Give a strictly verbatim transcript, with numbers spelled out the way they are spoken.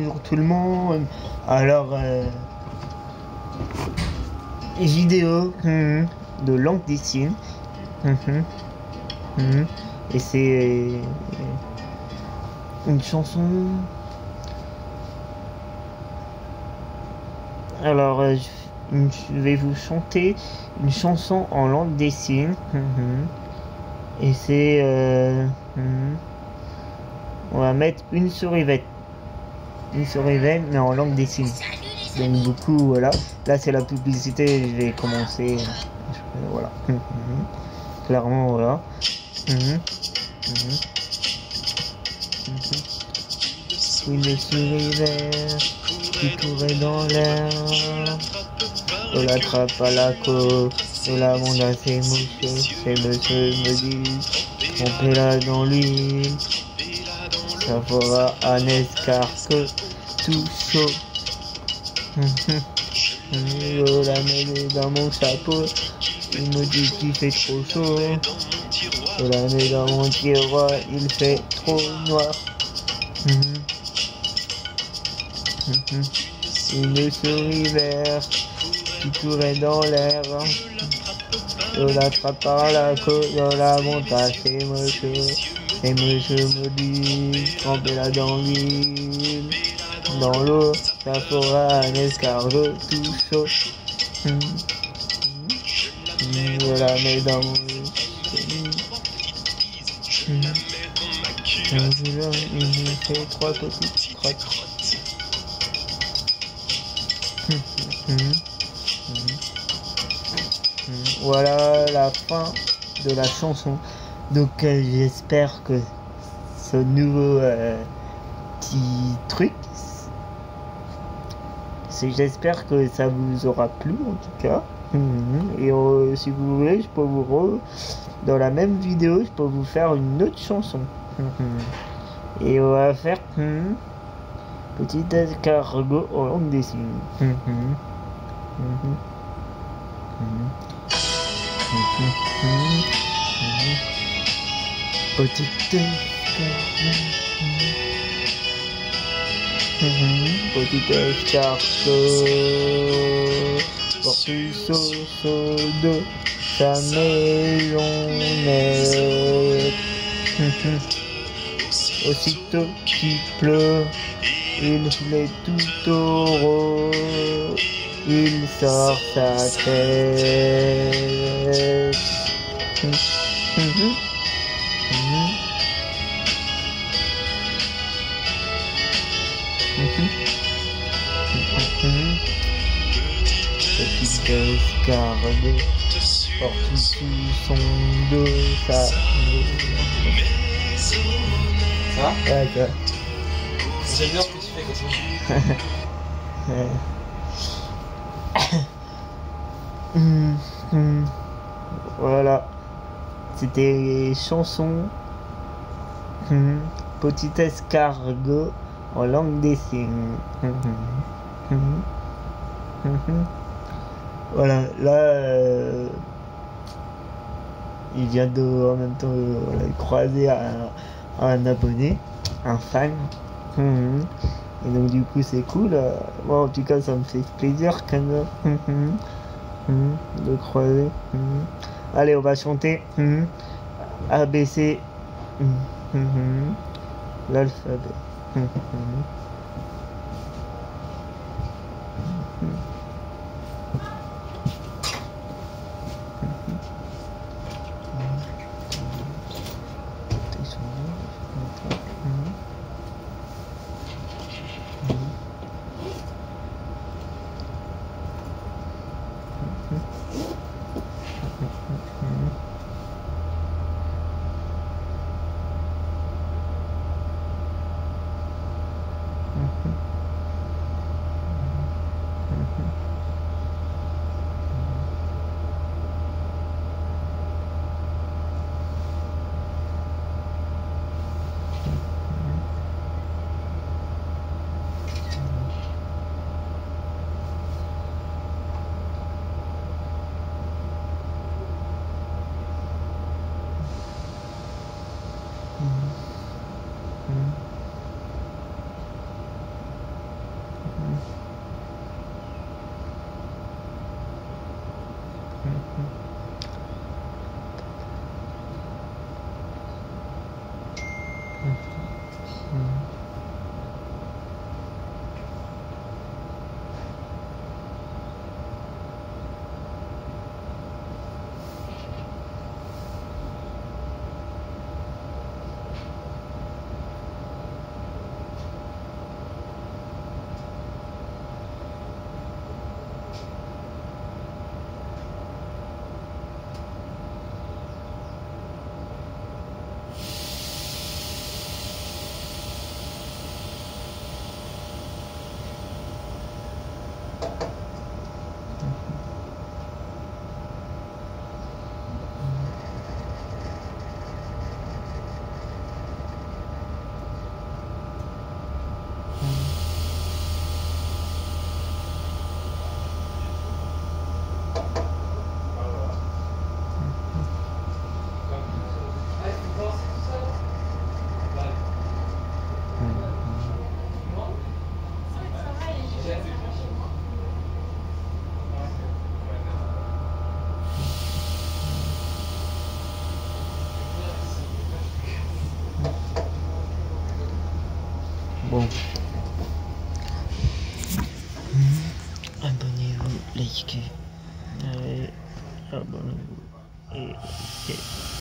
bonjour tout le monde. Alors, euh, vidéo hum, de langue des signes. Hum, hum, hum, et c'est une chanson. Alors, euh, je, je vais vous chanter une chanson en langue des signes. Hum, hum, et c'est. Euh, hum, on va mettre une souris verte. Une souris verte, mais en langue des signes. Donc du coup voilà, là c'est la publicité, je vais commencer, voilà, clairement voilà. Une souris verte qui courait dans l'air, on l'attrape à la côte, on la monte à ses monsieur, ses monsieur me dit, trompez-la dans l'huile, ça fera un escargot tout chaud. Je la mets dans mon chapeau, il me dit qu'il fait trop chaud. Je la mets dans mon tiroir, il fait trop noir. Une souris verte qui courait dans l'air. Je l'attrape par la côte, je la monte à chez monsieur. Et monsieur me dit, trempez-la dans l'huile. Dans l'eau, ça fera un escargot tout chaud. Mmh. Mmh. Je la mets dans mon lit. Mmh. Je lui fais trois petites crottes. Mmh. Mmh. Mmh. Voilà la fin de la chanson. Donc euh, j'espère que ce nouveau euh, petit truc, j'espère que ça vous aura plu en tout cas. Et euh, si vous voulez, je peux vous re... dans la même vidéo, je peux vous faire une autre chanson. Et on va faire petit escargot en langue des signes. Petit escargot. Petit escargot porte une sauce de sa maisonnette. Aussitôt qu'il pleut, il est tout heureux, il sort sa tête. Petit escargot porte sous son dos sa maison. Ça va? Ouais, ça. J'aime bien ce que tu fais comme ça. Voilà, c'était les chansons Petit escargot en langue des signes. Voilà, là euh, il vient de en même temps euh, voilà, croiser un, un abonné, un fan. Et donc du coup c'est cool. Moi en tout cas ça me fait plaisir quand même de croiser. Allez, on va chanter A B C l'alphabet. Bon. Abonnez-vous, likez. Allez, abonnez-vous. Et, et